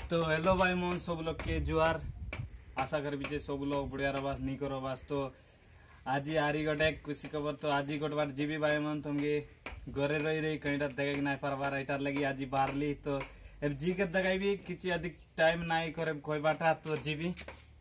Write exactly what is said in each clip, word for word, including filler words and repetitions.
तो हेलो भाई मोहन सब लोग के जुआर आशा कर भी सब लोग बढ़िया रवास नहीं करो बस। तो आज आरी गोटे खुशी खबर। तो आज गोटे बार जीवी भाई मोहन तुमके घरे रही रही कहीं देख ना पारबार एटार लगी आज बाहरली। तो अब जी के देखाबी किसी अधिक टाइम नाई करे कोई बाटा तो जीवी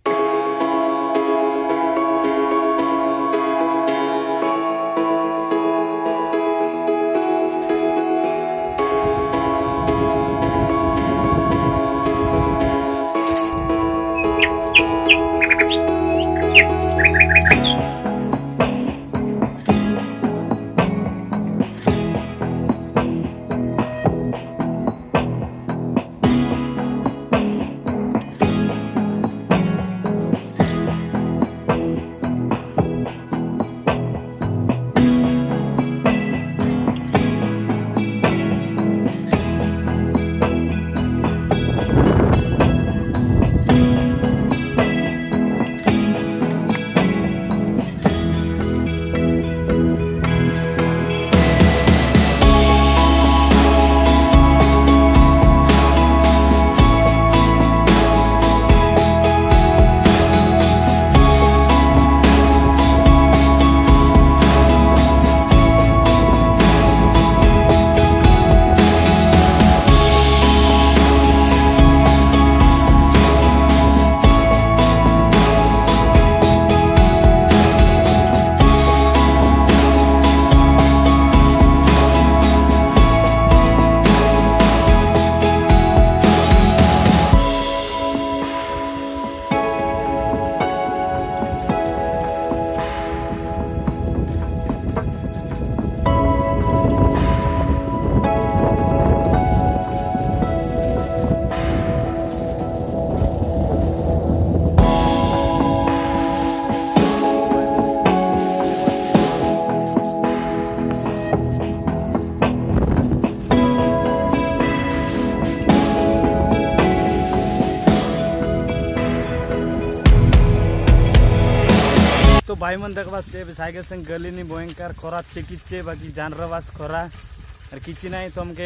तो भाई मन देखवा साइकिल संग गली नहीं भयंकर खरा चिकित्से बाकी जानरवास खरा और किसी ना तो हमके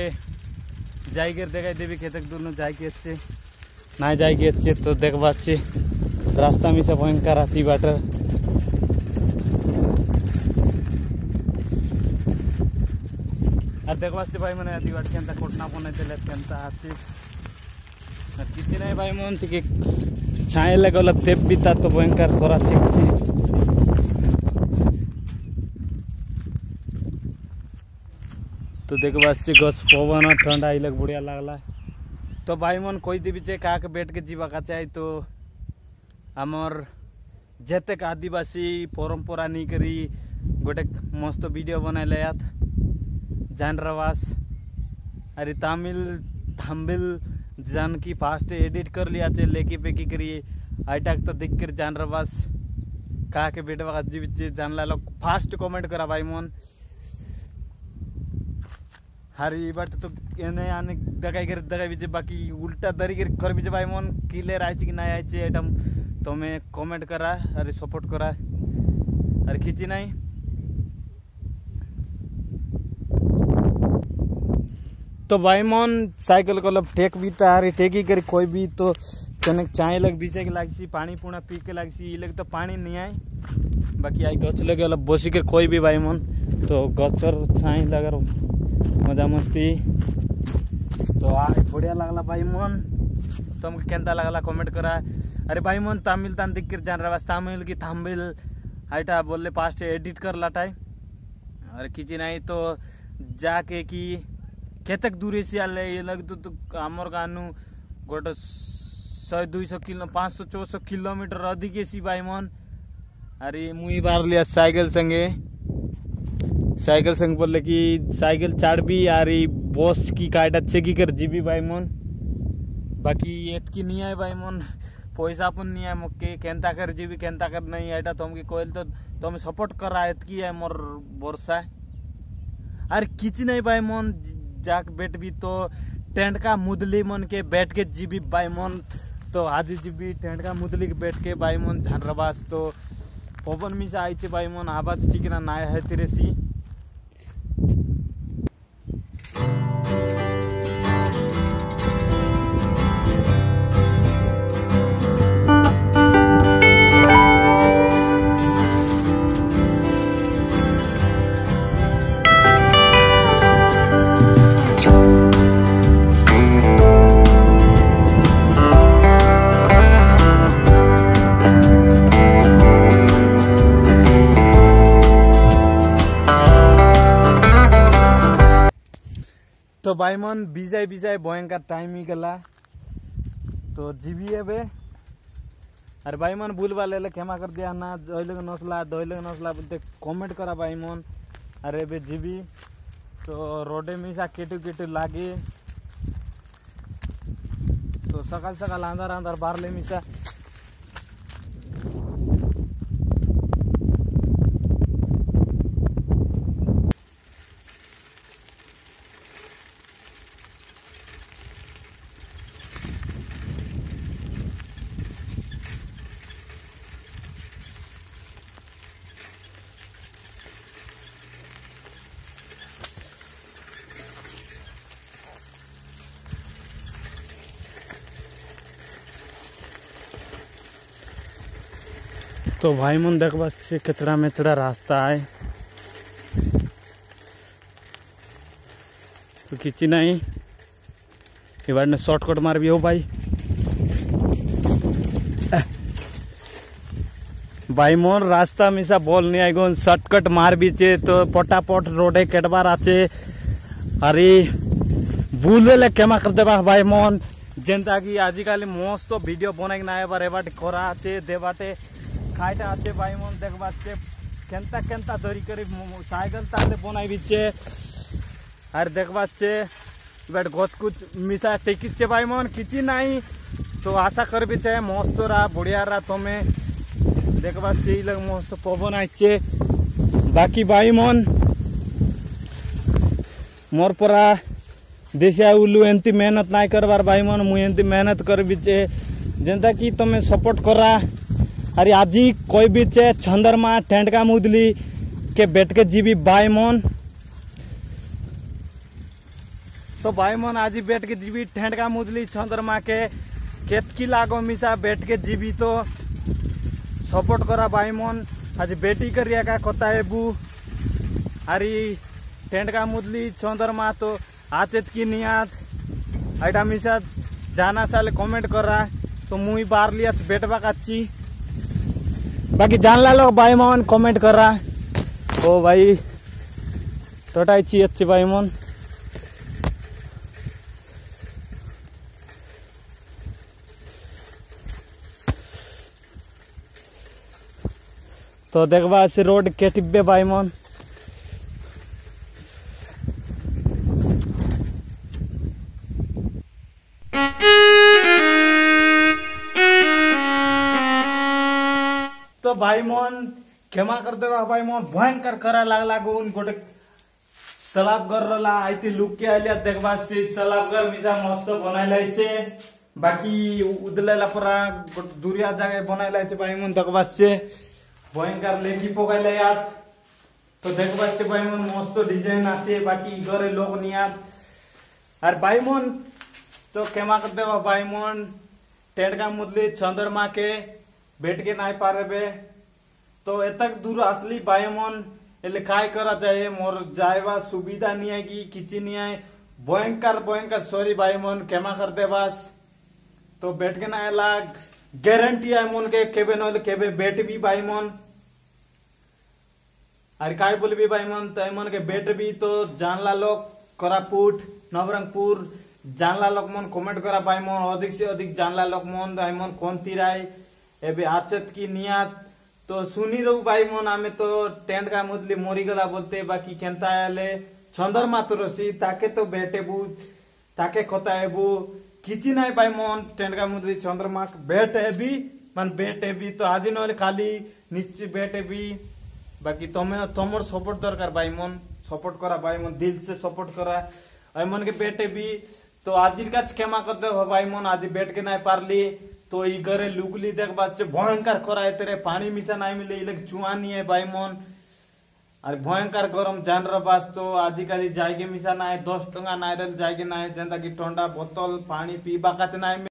जाइए देखा देवी खेतक दूर जाके अच्छे ना जाइए अच्छे तो देखवा अच्छे रास्ता में से भयंकर आती बाटर और देखवा भाई मैंने आती बाट के कोटना पने चले आती किसी ना भाई मन थी छाए लगे अलग तेप भी था तो भयंकर खरा चिकित्से तो देखो बस गस पवन ठंडा ही लग बढ़िया लगला। तो भाई मन कोई दी बीचे का के बैठ के जीवा का चाहे तो आमर जेतेक आदिवासी परंपरा नहीं करी गोटे मस्त वीडियो बनाए याद जानरवास अरे तमिल थंबिल जान की फास्ट एडिट कर लिया चे लेके पेकी करी आईटाक तो देख कर जानरवास का के बैठवा जी बीचे जानला लोग फास्ट कमेंट करा भाई मन हारी बात तो एने आने दगाई कर दगाई बीचे बाकी उल्टा दरी कर कर बीचे भाई मन क्लियर आइचे कि नहीं आइचे आइटम तो मैं कमेंट करा अरे सपोर्ट करा अरे खींची नहीं। तो भाई मन साइकिल को लब टेक भी था अरे टेकी कर कोई भी तो चनक चाय लग बीचे के लाग सी पानी पूना पी के लाग सी लग तो पानी नहीं आए बाकी आई गच लगे अलग बसी कर कोई भी भाई मन तो गचर छाई लगा मजा मस्ती। तो आज बढ़िया लगला भाई मन तुमको केंता लगला कमेंट करा अरे भाई मन तमिल तान दिख कर जान रहा तमिल की तमिल आईटा बोले पास्ट एडिट कर लाटाई अरे किसी नहीं तो जाके कि केतक दूरी से आले ये लग तो, तो आमर गानू गोटे सौ दुई सौ किलो पाँच सौ चौ सौ किलोमीटर अधिक सी भाई मन अरे मुई बार लिया साइकिल संगे साइकिल संग बोले कि साइकिल चाड़ भी आ रही बस की काट अच्छे की कर जीबी भाई मन बाकी एत की नहीं है भाई मन पैसा अपन नहीं है मक्के केंता कर जीबी केंता कर नहीं है तुमके कोयल तो तुम सपोर्ट कर रहा है की है मोर वर्षा अरे किच नहीं भाई मन जाक बैठ भी तो टेंट का मुदली मन के बैठ के जीबी भाई मन तो आज जीबी टेंट का मुदली के बैठ के भाई मन झानरवास तो पवन मिसा आई भाई मन आवाज ठीक ना नाय है तेरे सी भाई मन विजय विजय भयंकर टाइम ही गला तो जीवी है अरे भाई मन भूल वाले क्षमा कर दिया ना दैलग नसला दैलग नसला बोलते कमेंट करा भाई मन अरे बे जीवी तो रोडे मिसा केटू केटू लागे तो सकाल सकाल अंदर अंदर बारले मिसा तो भाई मन देख से कचड़ा मेचड़ा रास्ता है तो किसी नहीं ये बार ने शॉर्टकट मार भी हो भाई भाई मोन रास्ता मिसा बोल नहीं आएगो शॉर्टकट मार भी चे तो पटापट रोडे केटबार आचे अरे भूल ले क्षमा कर देबा भाई मोन जेनता की आजिकाली मस्त तो वीडियो बनाई ना एबार एबाटे करा आचे देबाटे खाइटा आचे भाई मन देखबा से केनता केनता धरी करी साइकिल ताते बनाई बिचे अरे देखबा से बेट गच कुछ मिसा टिकिट चे भाई मन किची नहीं तो आशा कर भी चे मस्त रहा बढ़िया रहा तुम्हें देखबा से लग मस्त पवन आइचे बाकी भाई मन मोर परा देशिया उल्लू एंती मेहनत नहीं करवार भाई मन मुई एंती मेहनत कर बिचे जेनता की तुम्हें सपोर्ट करा अरे आज कोई भी चे चंद्रमा टेंटका मुदली के बैठ के जीवी भाई मन तो भाई मन आज बैठ के जीवी टेंटका मुदली चंद्रमा के केतकी लागो मिसा बैठ के जीवी तो सपोर्ट करा भाई मन आज बेटी करिया का कता है बू अरे टेंटका मुदली चंद्रमा तो आचेत की नियात आइटा मिसा जाना साले कमेंट करा तो मुई बार लिया बैठवा काची बाकी जान ला लो भाई मन कमेंट कर रहा ओ भाई टोटाई ची अच्छी भाई मन तो देखबा से रोड के टिब्बे भाई मन तो भाई मोहन क्षमा कर देवा भाई मोहन भयंकर करा लाग लागो उन गोटे सलाब कर रला आइती लुक के आलिया देखबा से सलाब कर मिसा मस्त बनाई लाइचे बाकी उदलेला परा दूरिया जगह बनाई लाइचे भाई मोहन देखबा से भयंकर लेखी पकाइला यार तो देखबा से भाई मोहन मस्त डिजाइन आछे बाकी घरे लोग नियात और भाई मोहन तो क्षमा कर देवा भाई मोहन टेंट का मुदली चंद्रमा के बैठ के नहीं पा रहे तो एतक दूर असली बायमन एले काय करा जाए मोर जाएवा सुविधा नहीं आएगी किची नहीं आए भयंकर भयंकर सॉरी बायमन क्षमा कर दे बस तो बैठ के ना लाग गारंटी है मन के केबे न केबे बैठ भी बायमन अरे काय बोले भी बायमन तो मन के बैठ भी तो जानला लोग कोरापुट नवरंगपुर जानला लोग मन कमेंट करा बायमन अधिक से अधिक जानला लोग मन बायमन कौन तीराय एबे आचत की नियत तो सुनी रहू भाई मन आमे तो टेंट का मुदली मोरी गला बोलते बाकी केनता आले चंद्रमा तो रसी ताके तो बैठे बू ताके खोता है बू किची नहीं भाई मन टेंट का मुदली चंद्रमा बैठे भी मन बैठे भी तो आज न खाली निश्चित बैठे भी बाकी तुम्हें तुमर सपोर्ट दरकार भाई मन सपोर्ट करा भाई मन दिल से सपोर्ट करा मन के बैठे भी तो आज का क्षमा कर दे भाई मन आज बैठ के नहीं पारली तो ई घरे लुगली देख बात भयंकर कराए तेरे पानी मिसा नहीं मिले इलेक चुआनी है भाई मन अरे भयंकर गरम जान रहा बास तो आजिकाली जाएगे मिसा ना दस टंगा नाइरल जाएगे ना जेंता की ठंडा बोतल पानी पीबा का नहीं